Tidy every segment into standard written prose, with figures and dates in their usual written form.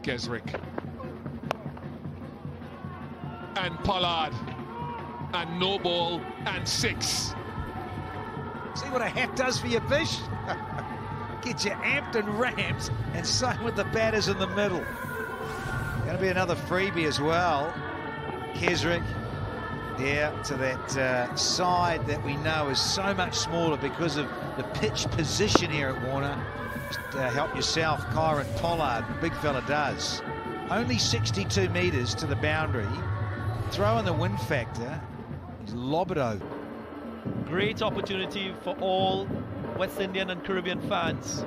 Keswick. And Pollard. And no ball. And 6. See what a hat does for your fish? Get you amped and ramped, and same with the batters in the middle. Going to be another freebie as well. Keswick, yeah, to that side that we know is so much smaller because of the pitch position here at Warner. Just help yourself, Kyron Pollard, big fella does. Only 62 metres to the boundary. Throw in the wind factor. He's lob it over. Great opportunity for all West Indian and Caribbean fans.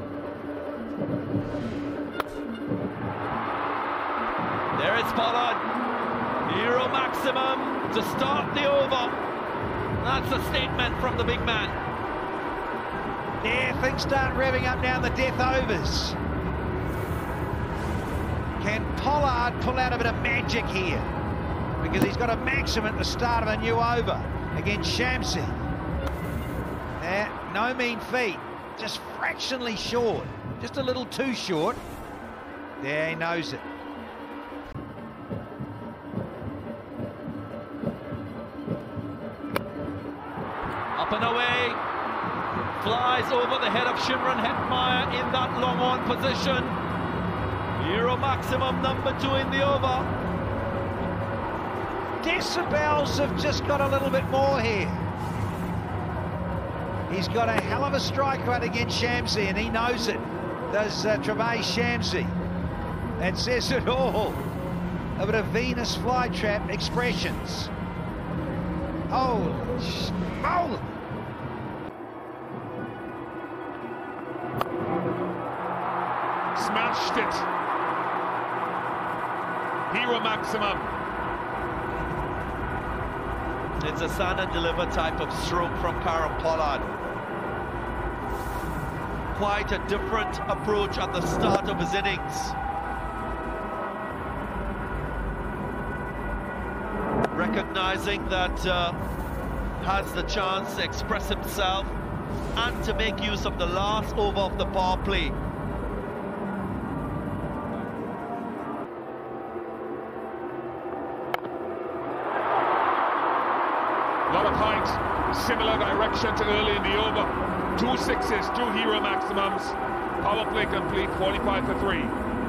There is Pollard. Euro maximum to start the over. That's a statement from the big man. Yeah, things start revving up now in the death overs. Can Pollard pull out a bit of magic here? Because he's got a maximum at the start of a new over against Shamsi. No mean feat, just fractionally short, just a little too short. Yeah, he knows it. Up and away, flies over the head of Shimron Hetmeyer in that long on position. Euro maximum number 2 in the over. Decibels have just got a little bit more here. He's got a hell of a strike rate against Shamsi, and he knows it. Does Travay Shamsi. That says it all. A bit of Venus flytrap expressions. Holy smoke! Smashed it. Hero maximum. It's a stand and deliver type of stroke from Kyron Pollard. Quite a different approach at the start of his innings. Recognizing that has the chance to express himself and to make use of the last over of the power play. Lot of height, similar direction to early in the over. 2 6s, 2 hero maximums. Power play complete, 45 for 3.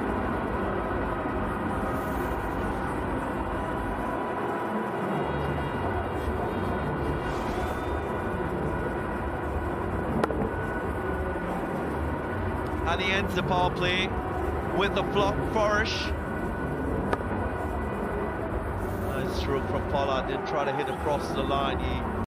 And he ends the power play with a flourish. Nice stroke from Pollard, didn't try to hit across the line. He